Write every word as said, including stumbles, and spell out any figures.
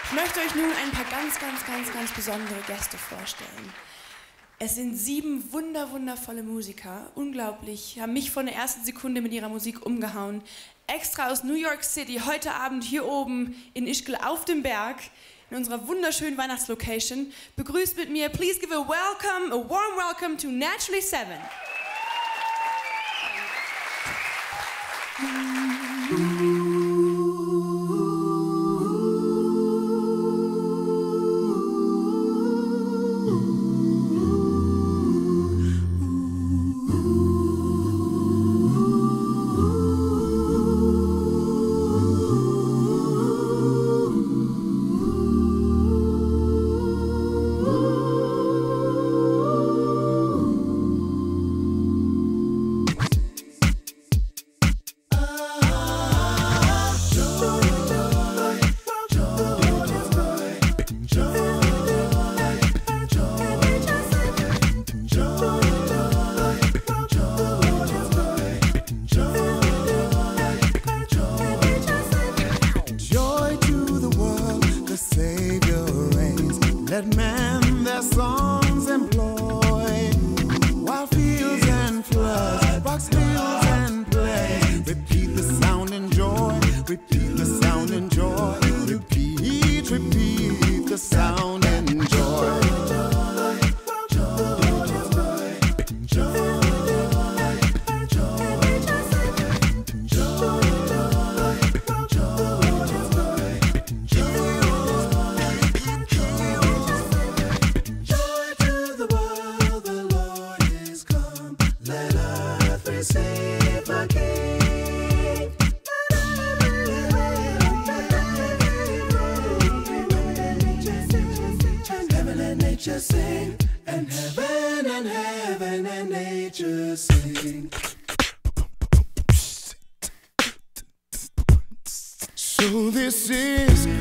Ich möchte euch nun ein paar ganz, ganz, ganz, ganz besondere Gäste vorstellen. Es sind sieben wunder, wundervolle Musiker, unglaublich, haben mich von der ersten Sekunde mit ihrer Musik umgehauen. Extra aus New York City, heute Abend hier oben in Ischgl auf dem Berg, in unserer wunderschönen Weihnachtslocation. Begrüßt mit mir, please give a welcome, a warm welcome to Naturally Seven. Let men their songs employ, while fields and floods, rocks, hills and plains, repeat the sound and joy, repeat the sound and joy, repeat, repeat the sound and joy. Nature sing, and heaven and heaven and nature sing. So this is